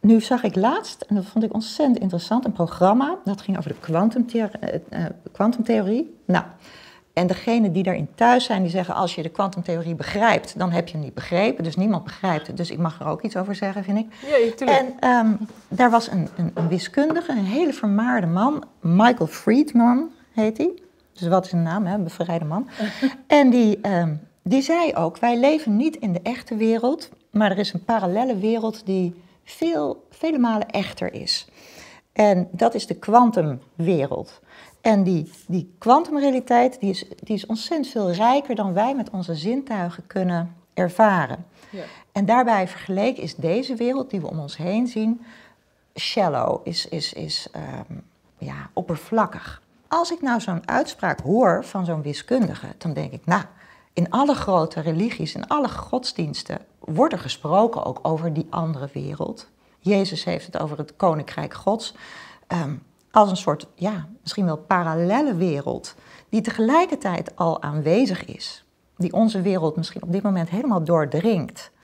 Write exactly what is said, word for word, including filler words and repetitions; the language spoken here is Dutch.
nu zag ik laatst, en dat vond ik ontzettend interessant, een programma. Dat ging over de kwantumtheorie. Uh, kwantumtheorie. Nou, en degenen die daarin thuis zijn, die zeggen... als je de kwantumtheorie begrijpt, dan heb je hem niet begrepen. Dus niemand begrijpt het. Dus ik mag er ook iets over zeggen, vind ik. Ja, tuurlijk. En um, daar was een, een, een wiskundige, een hele vermaarde man. Michael Friedman heet hij. Dus wat is zijn naam, hè? Een bevrijde man. En die, um, die zei ook, wij leven niet in de echte wereld... maar er is een parallelle wereld die veel, vele malen echter is. En dat is de kwantumwereld. En die, die kwantumrealiteit die is, die is ontzettend veel rijker dan wij met onze zintuigen kunnen ervaren. Ja. En daarbij vergeleken is deze wereld die we om ons heen zien shallow, is, is, is um, ja, oppervlakkig. Als ik nou zo'n uitspraak hoor van zo'n wiskundige, dan denk ik, nou, in alle grote religies, in alle godsdiensten wordt er gesproken ook over die andere wereld. Jezus heeft het over het koninkrijk Gods. Um, als een soort, ja, misschien wel parallelle wereld, die tegelijkertijd al aanwezig is. Die onze wereld misschien op dit moment helemaal doordringt.